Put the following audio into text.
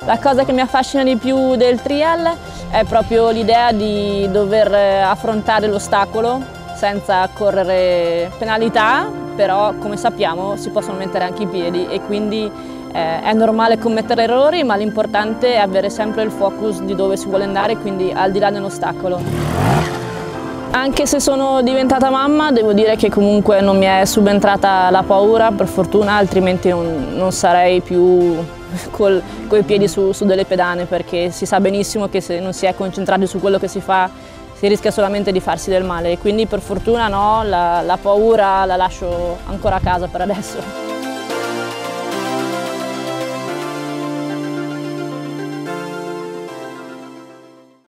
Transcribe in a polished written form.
La cosa che mi affascina di più del trial è proprio l'idea di dover affrontare l'ostacolo senza correre penalità, però come sappiamo si possono mettere anche i piedi e quindi è normale commettere errori, ma l'importante è avere sempre il focus di dove si vuole andare, quindi al di là dell'ostacolo. Anche se sono diventata mamma, devo dire che comunque non mi è subentrata la paura, per fortuna, altrimenti non sarei più coi piedi su delle pedane, perché si sa benissimo che se non si è concentrati su quello che si fa, si rischia solamente di farsi del male. Quindi per fortuna no, la paura la lascio ancora a casa per adesso.